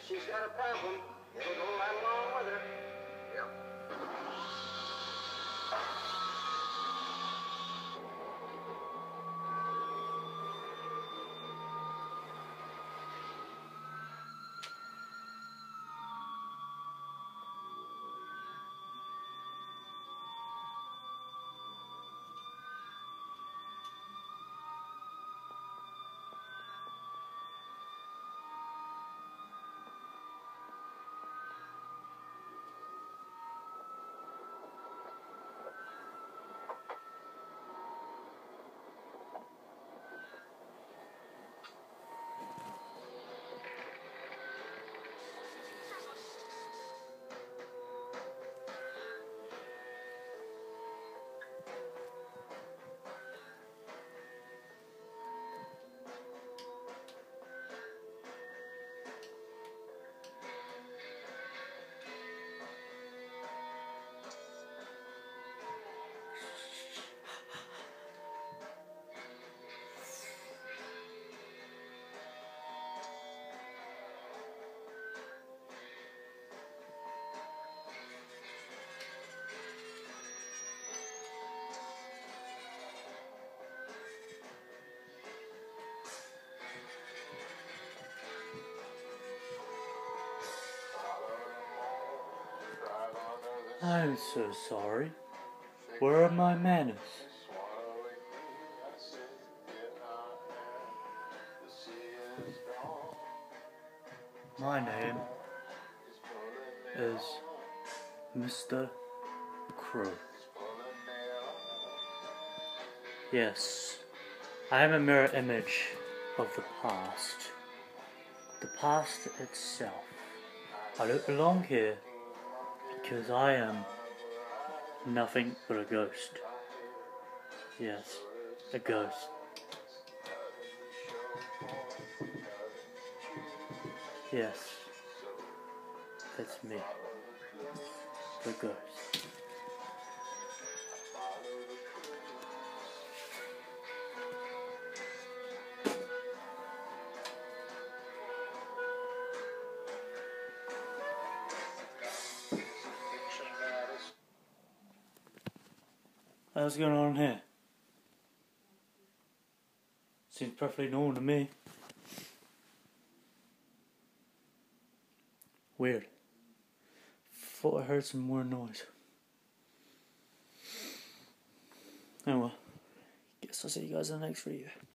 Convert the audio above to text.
she's got a problem, it'll go right along with her. Yep. I'm so sorry. Where are my manners? My name is Mr. Crow. Yes, I am a mirror image of the past. The past itself. I don't belong here because I am nothing but a ghost. Yes, a ghost. Yes, that's me. The ghost. What's going on here? Seems perfectly normal to me. Weird. Thought I heard some more noise. Oh well. Guess I'll see you guys in the next video.